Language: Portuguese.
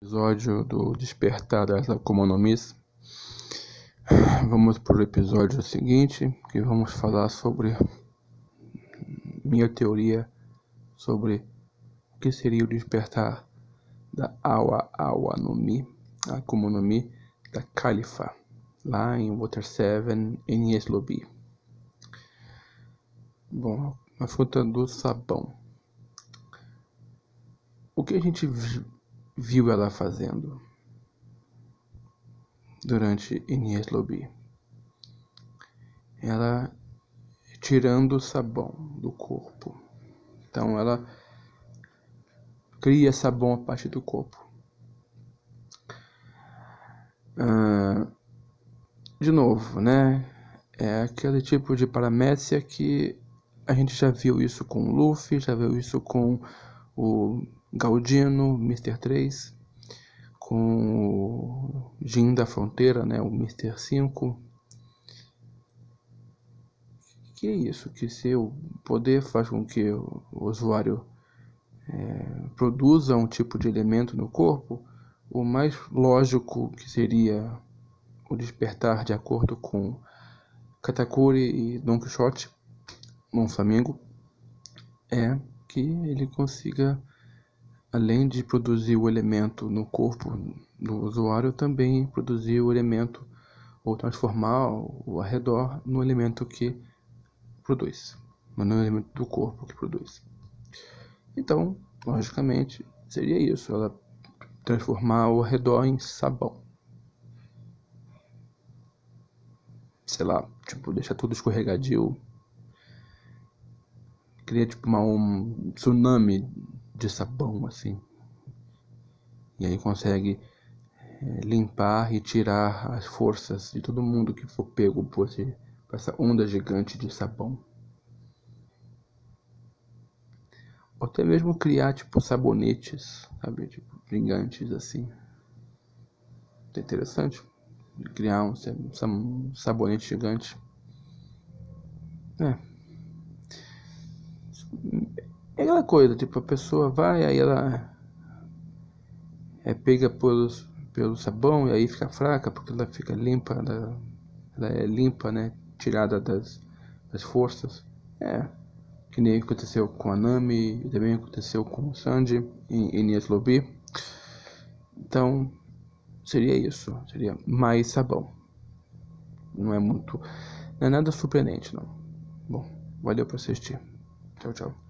Episódio do Despertar das Akuma no Mis. Vamos para o episódio seguinte, que vamos falar sobre minha teoria sobre o que seria o despertar da Awa no Mi, Akuma no Mi, da Califa, lá em Water 7, em Enies Lobby. Bom, a fruta do sabão. O que a gente viu ela fazendo durante Enies Lobby? Ela tirando o sabão do corpo. Então ela cria sabão a partir do corpo. De novo, né? É aquele tipo de paramécia que a gente já viu isso com o Luffy, já viu isso com o Galdino, Mr. 3, com o Jin da Fronteira, né? O Mr. 5. Que é isso? Que seu poder faz com que o usuário produza um tipo de elemento no corpo, o mais lógico que seria o despertar, de acordo com Katakuri e Don Quixote, no Flamengo, é que ele consiga, além de produzir o elemento no corpo do usuário, também produzir o elemento, ou transformar o arredor no elemento que produz, mas no elemento do corpo que produz. Então, logicamente, seria isso, ela transformar o arredor em sabão. Sei lá, tipo, deixar tudo escorregadio. Cria tipo um tsunami de sabão, assim. E aí consegue limpar e tirar as forças de todo mundo que for pego por essa onda gigante de sabão. Ou até mesmo criar tipo sabonetes, sabe, tipo gigantes assim. É interessante criar um sabonete gigante. É aquela coisa, tipo, a pessoa vai, aí ela pega pelo sabão e aí fica fraca, porque ela fica limpa, ela é limpa, né, tirada das forças. Que nem aconteceu com a Nami, e também aconteceu com o Sanji em Enies Lobby. Então, seria isso, seria mais sabão. Não é nada surpreendente, não. Bom, valeu por assistir. Tchau, tchau.